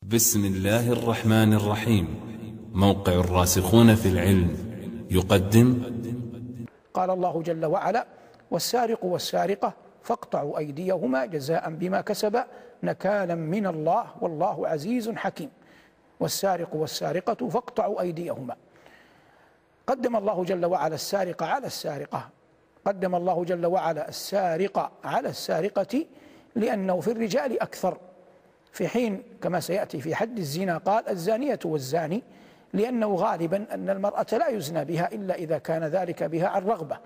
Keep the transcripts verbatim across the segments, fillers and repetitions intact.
بسم الله الرحمن الرحيم. موقع الراسخون في العلم يقدم. قال الله جل وعلا: والسارق والسارقة فاقطعوا أيديهما جزاء بما كسبا نكالا من الله والله عزيز حكيم. والسارق والسارقة فاقطعوا أيديهما. قدم الله جل وعلا السارق على السارقة، قدم الله جل وعلا السارق على السارقة لأنه في الرجال أكثر، في حين كما سيأتي في حد الزنا قال الزانية والزاني، لأنه غالبا أن المرأة لا يزنى بها إلا إذا كان ذلك بها عن رغبة،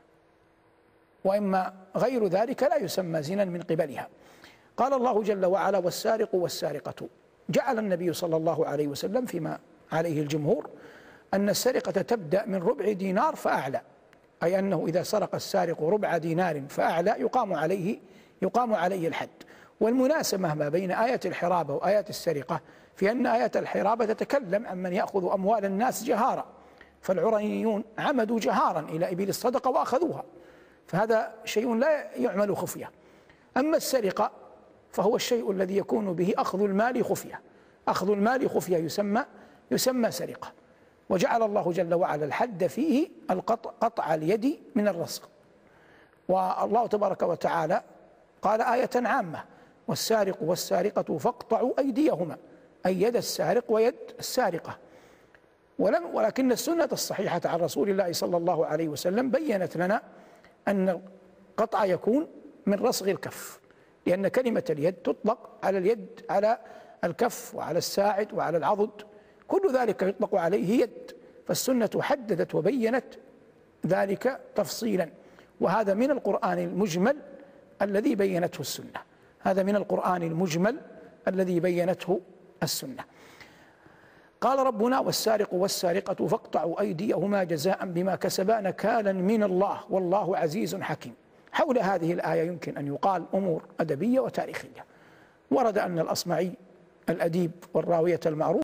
وإما غير ذلك لا يسمى زنا من قبلها. قال الله جل وعلا: والسارق والسارقة. جعل النبي صلى الله عليه وسلم فيما عليه الجمهور أن السرقة تبدأ من ربع دينار فأعلى، أي أنه إذا سرق السارق ربع دينار فأعلى يقام عليه يقام عليه الحد. والمناسبة ما بين آية الحرابة وآية السرقة في أن آية الحرابة تتكلم عن من يأخذ أموال الناس جهارا، فالعرنيون عمدوا جهارا إلى إبل الصدقة وأخذوها، فهذا شيء لا يعمل خفية. أما السرقة فهو الشيء الذي يكون به أخذ المال خفية، أخذ المال خفية يسمى يسمى سرقة. وجعل الله جل وعلا الحد فيه القطع قطع اليد من الرزق. والله تبارك وتعالى قال آية عامة: والسارق والسارقة فاقطعوا أيديهما، أي يد السارق ويد السارقة. ولم ولكن السنة الصحيحة عن رسول الله صلى الله عليه وسلم بيّنت لنا أن القطع يكون من رصغ الكف، لأن كلمة اليد تطلق على اليد، على الكف وعلى الساعد وعلى العضد، كل ذلك يطلق عليه يد، فالسنة حددت وبيّنت ذلك تفصيلا. وهذا من القرآن المجمل الذي بيّنته السنة، هذا من القرآن المجمل الذي بيّنته السنة. قال ربنا: والسارق والسارقة فاقطعوا أيديهما جزاء بما كسبا نكالا من الله والله عزيز حكيم. حول هذه الآية يمكن أن يقال أمور أدبية وتاريخية. ورد أن الأصمعي الأديب والراوية المعروف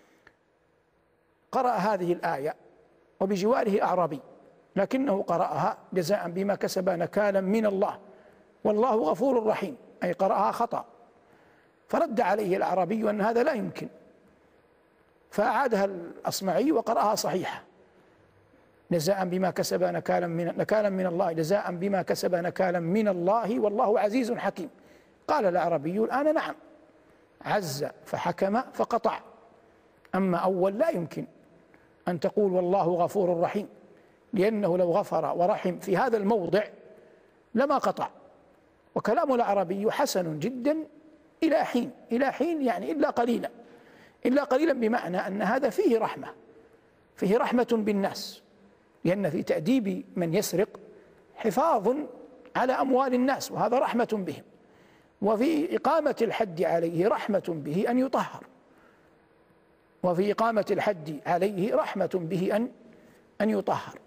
قرأ هذه الآية وبجواره أعرابي، لكنه قرأها جزاء بما كسبا نكالا من الله والله غفور رحيم، أي قرأها خطأ، فرد عليه الأعرابي أن هذا لا يمكن، فأعادها الأصمعي وقرأها صحيحة: جزاء بما كسب نكالا من نكالا من الله جزاء بما كسب نكالا من الله والله عزيز حكيم. قال الأعرابي الآن: نعم، عز فحكم فقطع، أما أول لا يمكن أن تقول والله غفور رحيم، لأنه لو غفر ورحم في هذا الموضع لما قطع. وكلام الأعرابي حسن جدا إلى حين إلى حين يعني إلا قليلا، إلا قليلا بمعنى أن هذا فيه رحمة، فيه رحمة بالناس، لأن في تأديب من يسرق حفاظ على أموال الناس، وهذا رحمة بهم، وفي إقامة الحد عليه رحمة به أن يطهر، وفي إقامة الحد عليه رحمة به أن أن يطهر.